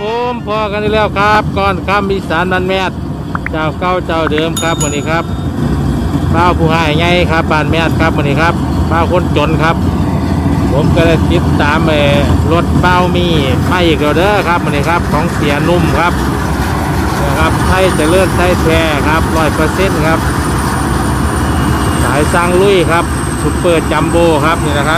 ผมพอกันแล้วครับก่อนคำอีสานบ้านแมทเจ้าเก่าเจ้าเดิมครับวันนี้ครับเป้าผู้หายไงครับบ้านแมทครับวันนี้ครับเป้าคนจนครับผมก็ได้ติดตามรถเป้ามีไม่อีกแล้วเด้อครับวันนี้ครับของเสียนุ่มครับนะครับไทยเจริญไทยแท้ครับ100%ครับสายสร้างลุยครับซุปเปอร์จัมโบ้ครับนี่นะครับ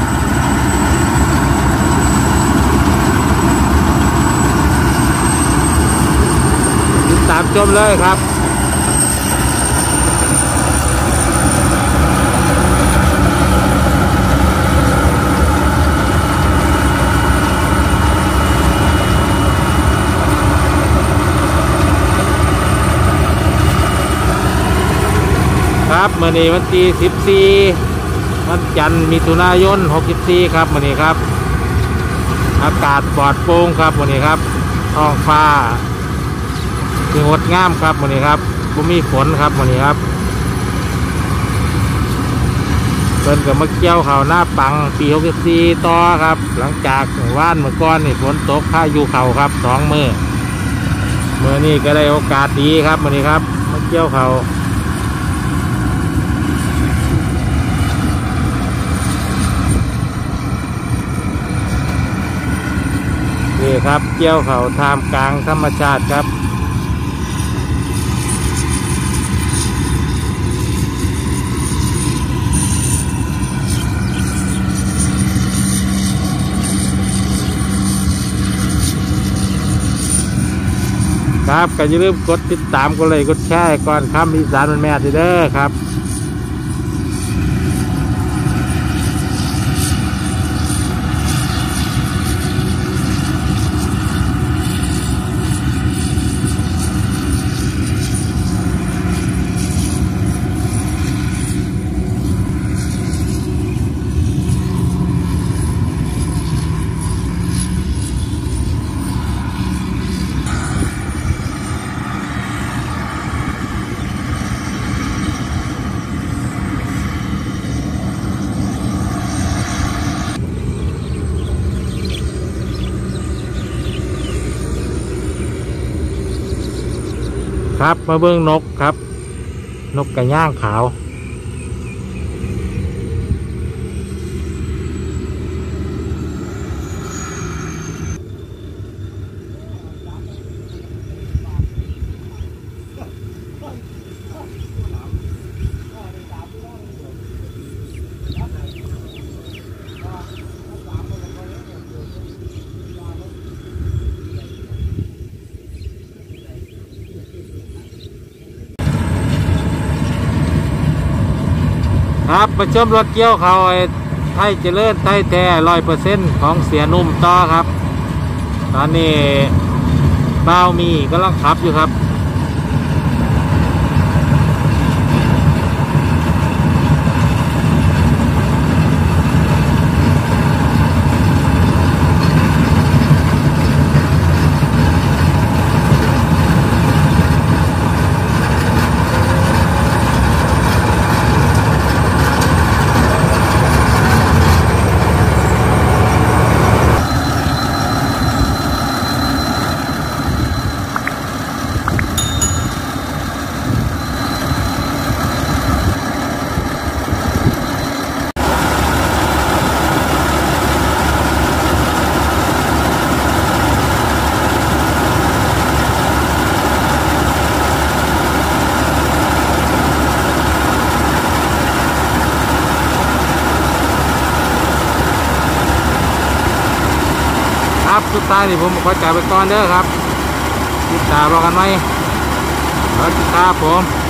ตามชมเลยครับครับมื้อนี้วันที่14วันจันทร์มิถุนายน64ครับมื้อนี้ครับอากาศปลอดโปร่งครับมื้อนี้ครับท้องฟ้าคืองดงามครับวันนี้ครับบ่มีฝนครับวันนี้ครับเพิ่นกับมะเกี้ยวเขาหน้าปังปี64ต่อครับหลังจากว่านเมื่อก่อนนี่ฝนตกพายุเขาครับ2 มื้อนี้ก็ได้โอกาสดีครับวันนี้ครับมะเกี้ยวเขานี่ครับเกี้ยวเขาท่ามกลางธรรมชาติครับครับก็อย่าลืมกดติดตามกดไลค์กดแชร์ก่อนคำอีสานบ้านแมทเด้อครับครับมาเบิ่งนกครับนกกระย่างขาวครับมาชมรถเกี่ยวเขาไทยเจริญไทยแท้100%ของเสียนุ่มต่อครับตอนนี้เป้ามีกำลังขับอยู่ครับสุดท้ายนี่ผมขอจ่ายไปก่อนเด้อครับติดตามรอกันไหมสวัสดีครับผม